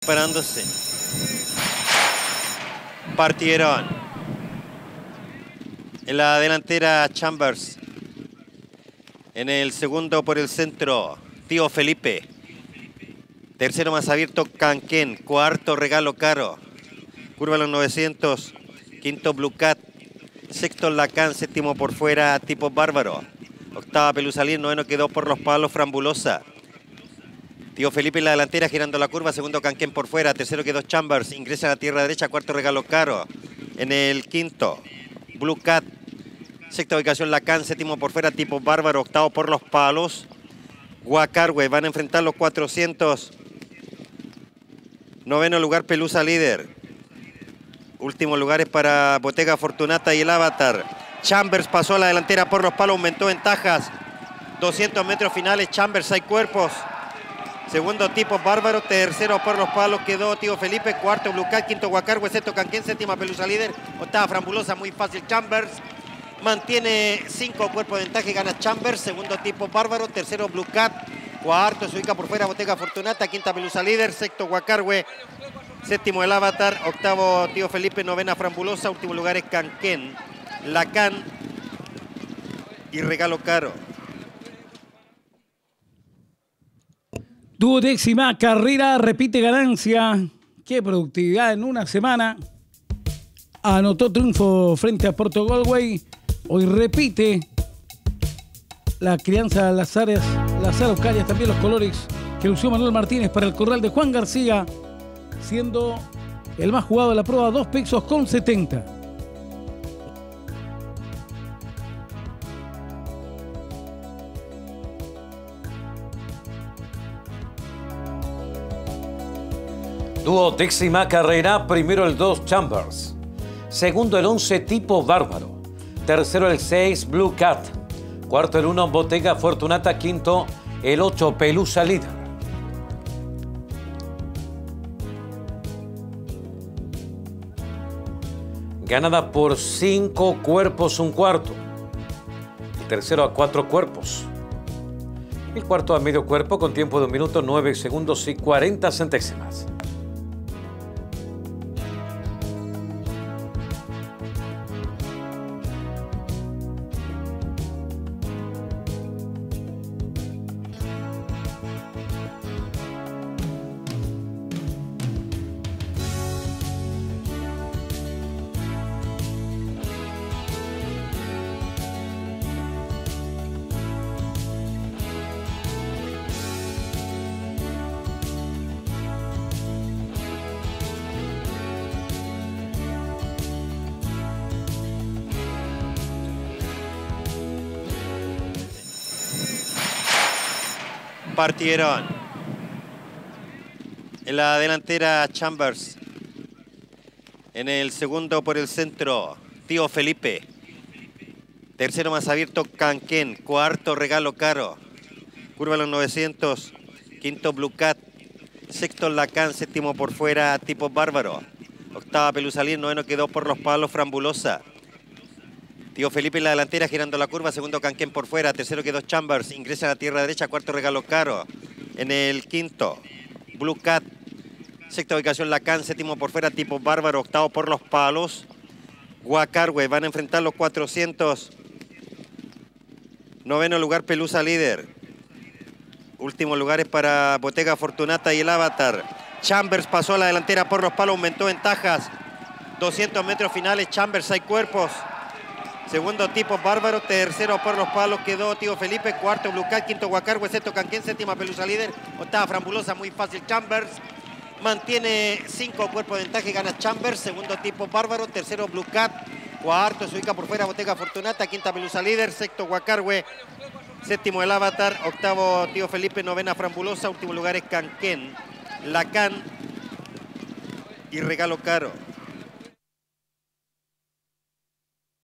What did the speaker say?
Parándose. Partieron. En la delantera Chambers. En el segundo por el centro, Tío Felipe. Tercero más abierto, Canquén. Cuarto, Regalo Caro. Curva los 900. Quinto, Blue Cat. Sexto, Lacan. Séptimo por fuera, Tipo Bárbaro. Octava, Pelusalín. Noveno quedó por los palos, Frambulosa. Tío Felipe en la delantera girando la curva. Segundo, Canquén por fuera. Tercero quedó Chambers. Ingresa a la tierra derecha. Cuarto, Regalo Caro. En el quinto, Blue Cat. Sexta ubicación, Lacan. Séptimo por fuera, Tipo Bárbaro. Octavo por los palos, Guacarwe. Van a enfrentar los 400. Noveno lugar, Pelusa líder. Últimos lugares para Bottega Fortunata y el Avatar. Chambers pasó a la delantera por los palos. Aumentó ventajas. 200 metros finales. Chambers, hay cuerpos. Segundo, Tipo Bárbaro. Tercero por los palos quedó Tío Felipe. Cuarto, Blue Cat. Quinto, Guacarwe. Sexto, Canquén. Séptima, Pelusa líder. Octava, Frambulosa. Muy fácil, Chambers. Mantiene 5 cuerpos de ventaja y gana Chambers. Segundo, Tipo Bárbaro. Tercero, Blue Cat. Cuarto, se ubica por fuera Bottega Fortunata. Quinta, Pelusa líder. Sexto, Guacarwe. Séptimo, el Avatar. Octavo, Tío Felipe. Novena, Frambulosa. Último lugar es Canquén, Lacan y Regalo Caro. Duodécima carrera, repite ganancia. Qué productividad en una semana. Anotó triunfo frente a Porto Galway. Hoy repite la crianza de las áreas, las araucarias, también los colores que lució Manuel Martínez para el corral de Juan García, siendo el más jugado de la prueba, 2 pesos con 70. Duodécima carrera, primero el 2 Chambers, segundo el 11 Tipo Bárbaro, tercero el 6 Blue Cat, cuarto el 1 Bottega Fortunata, quinto el 8 Pelusa líder. Ganada por 5 cuerpos, un cuarto. El tercero a 4 cuerpos. El cuarto a medio cuerpo con tiempo de 1 minuto 9 segundos y 40 centésimas. Partieron. En la delantera Chambers. En el segundo por el centro, Tío Felipe. Tercero más abierto, Canquén. Cuarto, Regalo Caro. Curva los 900. Quinto, Blue Cat. Sexto, Lacan. Séptimo por fuera, Tipo Bárbaro. Octava, Pelusalín. Noveno quedó por los palos, Frambulosa. Tío Felipe en la delantera girando la curva. Segundo, Canquén por fuera. Tercero quedó Chambers. Ingresa a la tierra derecha. Cuarto, Regalo Caro. En el quinto, Blue Cat. Sexta ubicación, Lacan. Séptimo por fuera, Tipo Bárbaro. Octavo por los palos, Guacarwe. Van a enfrentar los 400. Noveno lugar, Pelusa líder. Últimos lugares para Bottega Fortunata y el Avatar. Chambers pasó a la delantera por los palos. Aumentó ventajas. 200 metros finales. Chambers, hay cuerpos. Segundo, Tipo Bárbaro. Tercero por los palos quedó Tío Felipe. Cuarto, Blue Cat. Quinto, Guacarwe. Sexto, Canquén. Séptima, Pelusa líder. Octava, Frambulosa. Muy fácil, Chambers. Mantiene 5 cuerpos de ventaja y gana Chambers. Segundo, Tipo Bárbaro. Tercero, Blue Cat. Cuarto, se ubica por fuera Bottega Fortunata. Quinta, Pelusa líder. Sexto, Guacarwe. Séptimo, el Avatar. Octavo, Tío Felipe. Novena, Frambulosa. Último lugar es Canquén, Lacan y Regalo Caro.